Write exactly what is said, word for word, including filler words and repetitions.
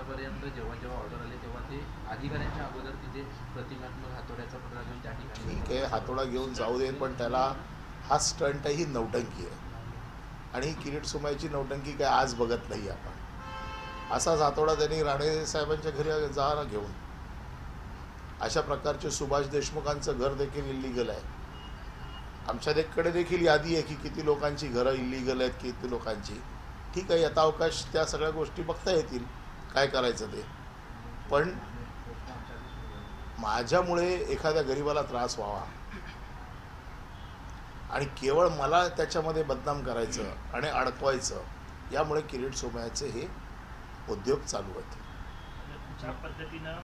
आतापर्यंत जेव्हा जेव्हा ऑर्डर आले तेव्हा ते अधिकाऱ्यांच्या अगोदर तिथे प्रतिमात्मक हातोड्याचा पुतळा घेऊन त्या ठिकाणी ठीक आहे, हातोडा घेऊन जाऊ देत, पण त्याला हा स्टंटही नौटंकी आहे. आणि किरीट सोमय्याची नौटंकी काय आज बघत नाही आपण. असाच हातोडा त्यांनी राणे साहेबांच्या घरी जा घेऊन. अशा प्रकारचे सुभाष देशमुखांचं घर देखील इल्लीगल आहे. आमच्याकडे देखील यादी आहे की किती लोकांची घरं इल्लीगल आहेत, किती लोकांची. ठीक आहे, यथावकाश त्या सगळ्या गोष्टी बघता येतील काय करायचं ते. पण माझ्यामुळे एखाद्या गरीबाला त्रास व्हावा आणि केवळ मला त्याच्यामध्ये बदनाम करायचं आणि अडकवायचं, यामुळे किरीट सोमय्याचे हे उद्योग चालू आहेत. ज्या पद्धतीनं